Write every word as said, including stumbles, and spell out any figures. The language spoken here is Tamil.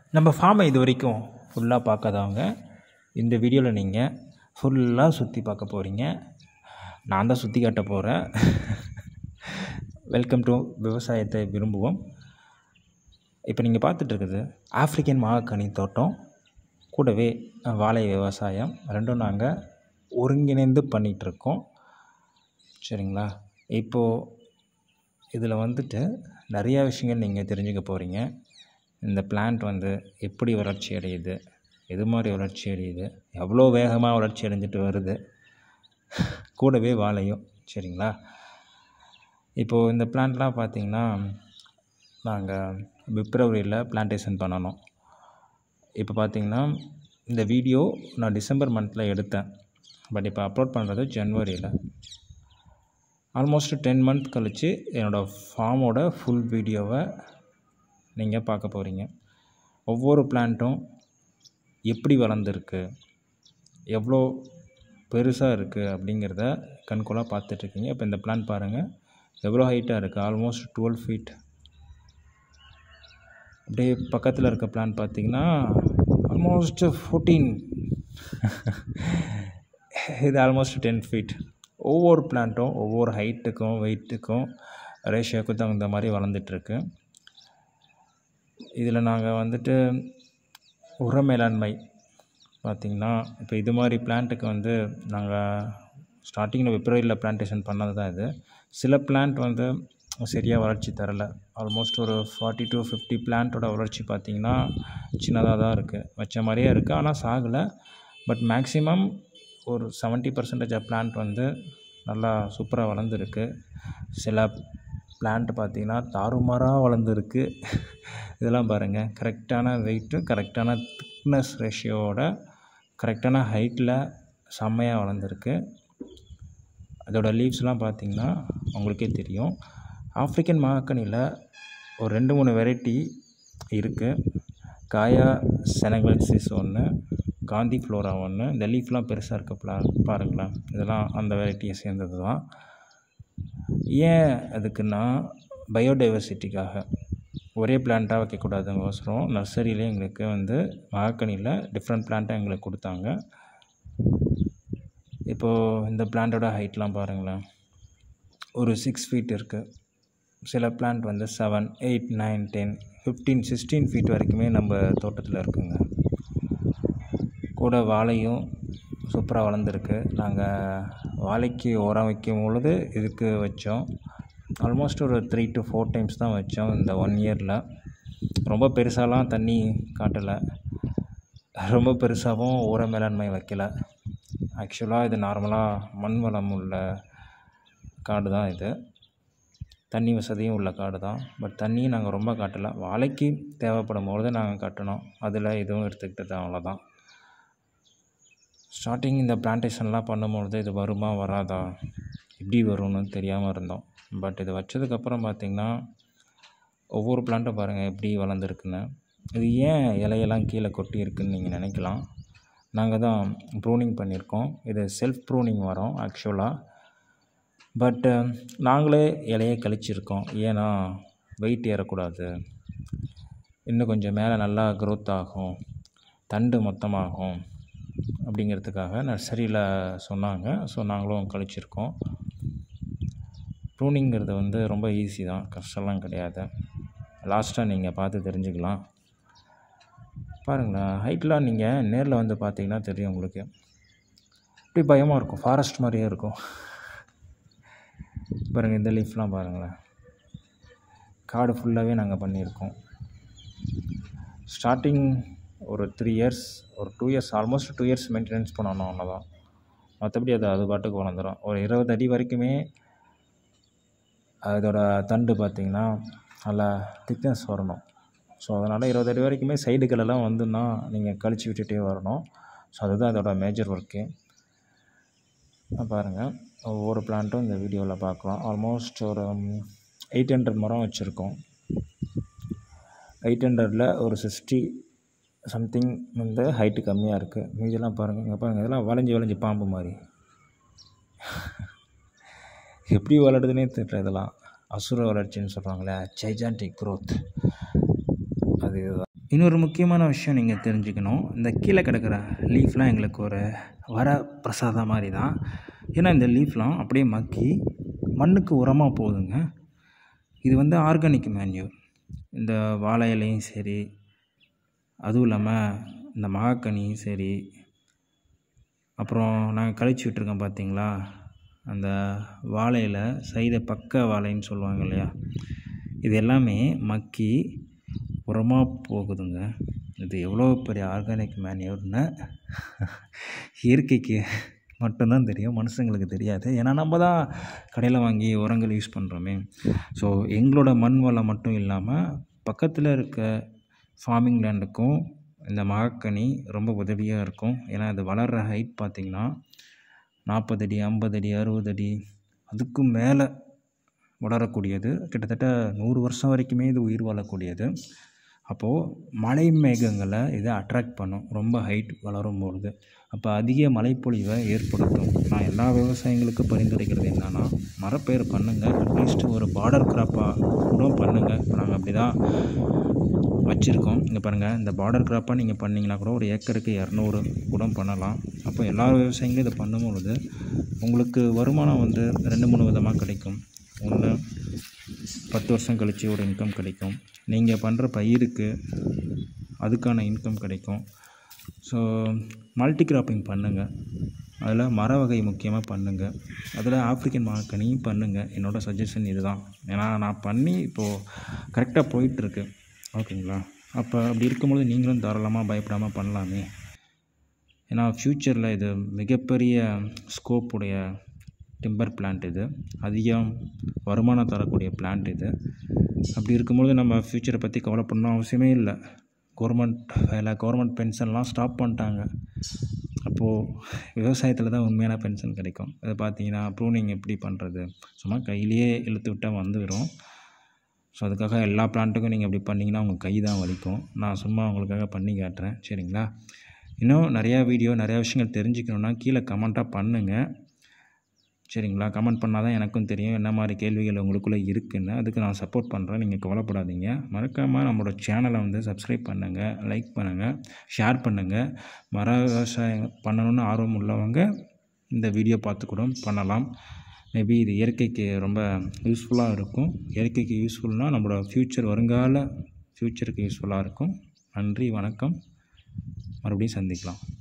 நம்ம ஃபார்மை இது வரைக்கும் ஃபுல்லாக பார்க்காதவங்க இந்த வீடியோவில் நீங்கள் ஃபுல்லாக சுற்றி பார்க்க போகிறீங்க. நான் தான் சுற்றி காட்ட போகிறேன். வெல்கம் டு விவசாயத்தை விரும்புவோம். இப்போ நீங்கள் பார்த்துட்ருக்குது ஆஃப்ரிக்கன் மகாகனி தோட்டம், கூடவே வாழை விவசாயம், ரெண்டும் நாங்கள் ஒருங்கிணைந்து பண்ணிகிட்ருக்கோம். சரிங்களா? இப்போது இதில் வந்துட்டு நிறையா விஷயங்கள் நீங்கள் தெரிஞ்சுக்க போகிறீங்க. இந்த பிளான்ட் வந்து எப்படி வளர்ச்சி அடையுது, எது மாதிரி வளர்ச்சி அடையுது, எவ்வளோ வேகமாக வளர்ச்சி அடைஞ்சிட்டு வருது, கூடவே வாழையும். சரிங்களா? இப்போது இந்த பிளான்ட்லாம் பார்த்திங்கன்னா நாங்கள் பிப்ரவரியில் பிளான்டேஷன் பண்ணணும். இப்போ பார்த்திங்கன்னா இந்த வீடியோ நான் டிசம்பர் மந்தில் எடுத்தேன். பட் இப்போ அப்லோட் பண்ணுறது ஜனவரியில். ஆல்மோஸ்ட் டென் மந்த் கழித்து என்னோடய ஃபார்மோட ஃபுல் வீடியோவை நீங்கள் பார்க்க போகிறீங்க. ஒவ்வொரு பிளான்ட்டும் எப்படி வளர்ந்துருக்கு, எவ்வளோ பெருசாக இருக்குது அப்படிங்கிறத கண்கூடாக பார்த்துட்ருக்கீங்க. இப்போ இந்த பிளான்ட் பாருங்கள் எவ்வளோ ஹைட்டாக இருக்குது, ஆல்மோஸ்ட் டுவெல் ஃபீட். அப்படியே பக்கத்தில் இருக்க பிளான்ட் பார்த்திங்கன்னா ஆல்மோஸ்ட் ஃபோர்டீன். இது ஆல்மோஸ்ட் டென் ஃபீட். ஒவ்வொரு பிளான்ட்டும் ஒவ்வொரு ஹைட்டுக்கும் வெயிட்டுக்கும் ரேஷியோவுக்கும் தகுந்த மாதிரி வளர்ந்துட்டுருக்கு. இதில் நாங்கள் வந்துட்டு உர மேலாண்மை பார்த்திங்கன்னா இப்போ இது மாதிரி பிளான்ட்டுக்கு வந்து நாங்கள் ஸ்டார்டிங்கில் பிப்ரவரியில் பிளான்டேஷன் பண்ணது தான் இது. சில பிளான்ட் வந்து சரியாக வளர்ச்சி தரலை. ஆல்மோஸ்ட் ஒரு ஃபார்ட்டி டு ஃபிஃப்டி பிளான்ட்டோட வளர்ச்சி பார்த்திங்கன்னா சின்னதாக தான் இருக்குது, வச்ச மாதிரியே இருக்குது, ஆனால் சாகலை. பட் மேக்ஸிமம் ஒரு செவன்ட்டி பர்சன்டேஜ் ஆஃப் பிளான்ட் வந்து நல்லா சூப்பராக வளர்ந்துருக்கு. சில பிளான்ட் பார்த்திங்கன்னா தாறுமாறாக வளர்ந்துருக்கு. இதெல்லாம் பாருங்கள், கரெக்டான வெயிட்டு, கரெக்டான திக்னஸ் ரேஷியோவோட கரெக்டான ஹைட்டில் செம்மையாக வளர்ந்துருக்கு. அதோடய லீவ்ஸ்லாம் பார்த்திங்கன்னா உங்களுக்கே தெரியும். ஆஃப்ரிக்கன் மகாகனியில் ஒரு ரெண்டு மூணு வெரைட்டி இருக்குது. காயா செனகலன்சிஸ் ஒன்று, காந்தி ஃப்ளோரா ஒன்று. இந்த லீஃப்லாம் பெருசாக இருக்க பிளா பாருங்களேன், இதெல்லாம் அந்த வெரைட்டியை சேர்ந்தது தான். ஏன் அதுக்குன்னா பயோடைவர்சிட்டிக்காக ஒரே பிளான்ட்டாக வைக்கக்கூடாதுங்கோசரம் நர்சரியிலே எங்களுக்கு வந்து மகாகனியில் டிஃப்ரெண்ட் பிளான்ட்டாக எங்களுக்கு கொடுத்தாங்க. இப்போது இந்த பிளான்ட்டோட ஹைட்லாம் பாருங்களேன், ஒரு சிக்ஸ் ஃபீட் இருக்குது. சில பிளான்ட் வந்து seven eight nine ten fifteen sixteen feet வரைக்குமே நம்ம தோட்டத்தில் இருக்குங்க. கூட வாழையும் சூப்பராக வளர்ந்துருக்கு. நாங்கள் வாழைக்கு உரம் வைக்கும் பொழுது இதுக்கு வச்சோம். ஆல்மோஸ்ட் ஒரு த்ரீ டு ஃபோர் டைம்ஸ் தான் வச்சோம் இந்த ஒன் இயரில். ரொம்ப பெருசாலாம் தண்ணி காட்டலை, ரொம்ப பெருசாகவும் உர மேலாண்மை வைக்கலை. ஆக்சுவலாக இது நார்மலாக மண் வளம் உள்ள காடு தான், இது தண்ணி வசதியும் உள்ள காடு தான். பட் தண்ணியும் நாங்கள் ரொம்ப காட்டலை, வாழைக்கு தேவைப்படும் பொழுது நாங்கள் காட்டணும். அதில் இதுவும் எடுத்துக்கிட்டது, அவ்வளோதான். ஸ்டார்டிங் இந்த பிளான்டேஷன்லாம் பண்ணும்பொழுது இது வருமா வராதா, எப்படி வரும்னு தெரியாமல் இருந்தோம். பட் இது வச்சதுக்கப்புறம் பார்த்திங்கன்னா ஒவ்வொரு பிளான்ட்டும் பாருங்கள் எப்படி வளர்ந்துருக்குன்னு. இது ஏன் இலையெல்லாம் கீழே கொட்டி இருக்குதுன்னு நீங்கள் நினைக்கலாம். நாங்கள் தான் ப்ரூனிங் பண்ணியிருக்கோம். இது செல்ஃப் ப்ரூனிங் வரும் ஆக்சுவலாக. பட்டு நாங்களே இலையை கழிச்சிருக்கோம். ஏன்னா வெயிட் ஏறக்கூடாது, இன்னும் கொஞ்சம் மேலே நல்லா க்ரோத் ஆகும், தண்டு மொத்தமாகும் அப்படிங்கிறதுக்காக நர்சரியில் சொன்னாங்க. ஸோ நாங்களும் கழிச்சிருக்கோம். ப்ரூனிங்கிறது வந்து ரொம்ப ஈஸி தான், கஷ்டம்லாம் கிடையாது. லாஸ்ட்டாக நீங்கள் பார்த்து தெரிஞ்சுக்கலாம். பாருங்களேன், ஹைட்லாம் நீங்கள் நேரில் வந்து பார்த்தீங்கன்னா தெரியும் உங்களுக்கு. இப்படி பயமாக இருக்கும், ஃபாரஸ்ட் மாதிரியே இருக்கும். பாருங்கள் இந்த லீஃப்லாம் பாருங்களேன், காடு ஃபுல்லாகவே நாங்கள் பண்ணியிருக்கோம். ஸ்டார்டிங் ஒரு த்ரீ இயர்ஸ் ஒரு two years almost two years maintenance பண்ணணும், அவ்வளோதான். மற்றபடி அது அது பாட்டுக்கு வளர்ந்துடும். ஒரு இருபது அடி வரைக்குமே அதோட தண்டு பார்த்திங்கன்னா நல்லா திக்னஸ் வரணும். ஸோ அதனால் இருபது அடி வரைக்குமே சைடுகளெல்லாம் வந்துன்னா நீங்கள் கழிச்சு விட்டுட்டே வரணும். ஸோ அதுதான் அதோட மேஜர் ஒர்க்கு. பாருங்கள் ஒவ்வொரு பிளான்ட்டும் இந்த வீடியோவில் பார்க்கலாம். ஆல்மோஸ்ட் ஒரு எயிட் ஹண்ட்ரட் மரம் வச்சுருக்கோம். எயிட் ஹண்ட்ரடில் ஒரு சிக்ஸ்டி சம்திங் வந்து ஹைட்டு கம்மியாக இருக்குது. மீதெல்லாம் பாருங்கள், இங்கே பாருங்கள், இதெல்லாம் வளைஞ்சி வளைஞ்சி பாம்பு மாதிரி எப்படி வளருதுன்னே தெரியல. இதெல்லாம் அசுர வளர்ச்சின்னு சொல்கிறாங்களே, ஜைஜான்டிக் க்ரோத், அது இதுதான். இன்னொரு முக்கியமான விஷயம் நீங்கள் தெரிஞ்சுக்கணும். இந்த கீழே கிடக்கிற லீஃப்லாம் எங்களுக்கு ஒரு வர பிரசாதம் மாதிரி தான். ஏன்னா இந்த லீஃப்லாம் அப்படியே மக்கி மண்ணுக்கு உரமாக போகுதுங்க. இது வந்து ஆர்கானிக் மேன்யூர். இந்த வாழை இலையும் சரி, அதுவும் இல்லாமல் இந்த மகாக்கனியும் சரி, அப்புறம் நாங்கள் கழிச்சு விட்டுருக்கோம் பார்த்தீங்களா, அந்த வாழையில் சைத பக்க வாழைன்னு சொல்லுவாங்க இல்லையா, இது எல்லாமே மக்கி உரமாக போகுதுங்க. இது எவ்வளோ பெரிய ஆர்கானிக் மேன்யூர்னு இயற்கைக்கு மட்டும்தான் தெரியும், மனுஷங்களுக்கு தெரியாது. ஏன்னா நம்ம தான் கடையில் வாங்கி உரங்கள் யூஸ் பண்ணுறோமே. ஸோ எங்களோட மண் வளம் மட்டும் இல்லாமல் பக்கத்தில் இருக்க ஃபார்மிங் லேண்டுக்கும் இந்த மகாக்கனி ரொம்ப உதவியாக இருக்கும். ஏன்னா அது வளர்கிற ஹைட் பார்த்திங்கன்னா நாற்பது அடி, ஐம்பது அடி, அறுபது அடி, அதுக்கும் மேலே வளரக்கூடியது. கிட்டத்தட்ட நூறு வருஷம் வரைக்குமே இது உயிர் வாழக்கூடியது. அப்போது மழை மேகங்களை இதை அட்ராக்ட் பண்ணும் ரொம்ப ஹைட் வளரும் பொழுது. அப்போ அதிக மழைப்பொழிவை ஏற்படுத்தும். நான் எல்லா விவசாயிகளுக்கும் பரிந்துரைக்கிறது என்னென்னா, மரப்பயிர் பண்ணுங்கள். அட்லீஸ்ட் ஒரு பார்டர் கிராப்பாக கூட பண்ணுங்கள். இப்போ நாங்கள் அப்படி தான் வச்சுருக்கோம். இங்கே பாருங்கள், இந்த பார்டர் கிராப்பாக நீங்கள் பண்ணிங்கன்னா கூட ஒரு ஏக்கருக்கு இரநூறு கூட பண்ணலாம். அப்போ எல்லா விவசாயிகளும் இதை பண்ணும்பொழுது உங்களுக்கு வருமானம் வந்து ரெண்டு மூணு விதமாக கிடைக்கும். ஒன்று, பத்து வருஷம் கழித்து ஒரு இன்கம் கிடைக்கும். நீங்கள் பண்ணுற பயிருக்கு அதுக்கான இன்கம் கிடைக்கும். ஸோ மல்டி கிராப்பிங் பண்ணுங்கள். அதில் மர வகை முக்கியமாக பண்ணுங்கள். அதில் ஆஃப்ரிக்கன் மகாக்கனியும் பண்ணுங்கள். என்னோடய சஜஷன் இது தான். ஏன்னா நான் பண்ணி இப்போது கரெக்டாக போயிட்டுருக்கு. ஓகேங்களா? அப்போ அப்படி இருக்கும்போது நீங்களும் தாராளமாக பயப்படாமல் பண்ணலாமே. ஏன்னா ஃப்யூச்சரில் இது மிகப்பெரிய ஸ்கோப்புடைய டிம்பர் பிளான்ட். இது அதிகம் வருமானம் தரக்கூடிய பிளான்ட் இது. அப்படி இருக்கும்போது நம்ம ஃப்யூச்சரை பற்றி கவலைப்படணும் அவசியமே இல்லை. கவர்மெண்ட் வேலை, கவர்மெண்ட் பென்ஷன்லாம் ஸ்டாப் பண்ணிட்டாங்க. அப்போது விவசாயத்தில் தான் உண்மையான பென்ஷன் கிடைக்கும். அதை பார்த்தீங்கன்னா ப்ரூனிங் எப்படி பண்ணுறது, சும்மா கையிலேயே இழுத்து விட்டால் வந்துடும். ஸோ அதுக்காக எல்லா பிளான்ட்டுக்கும் நீங்கள் அப்படி பண்ணிங்கன்னா உங்கள் கை தான் வலிக்கும். நான் சும்மா உங்களுக்காக பண்ணி காட்டுறேன். சரிங்களா? இன்னும் நிறையா வீடியோ, நிறையா விஷயங்கள் தெரிஞ்சுக்கணுன்னா கீழே கமெண்ட்டாக பண்ணுங்கள். சரிங்களா? கமெண்ட் பண்ணால் தான் எனக்கும் தெரியும் என்ன மாதிரி கேள்விகள் உங்களுக்குள்ளே இருக்குதுன்னு. அதுக்கு நான் சப்போர்ட் பண்ணுறேன். நீங்கள் கவலைப்படாதீங்க. மறக்காமல் நம்மளோட சேனலை வந்து சப்ஸ்கிரைப் பண்ணுங்கள், லைக் பண்ணுங்கள், ஷேர் பண்ணுங்கள். மர விவசாயம் பண்ணணுன்னு ஆர்வம் உள்ளவங்க இந்த வீடியோ பார்த்து கூட பண்ணலாம். மேபி இது இயற்கைக்கு ரொம்ப யூஸ்ஃபுல்லாக இருக்கும். இயற்கைக்கு யூஸ்ஃபுல்னால் நம்மளோட ஃப்யூச்சர், வருங்கால ஃப்யூச்சருக்கு யூஸ்ஃபுல்லாக இருக்கும். நன்றி, வணக்கம். மறுபடியும் சந்திக்கலாம்.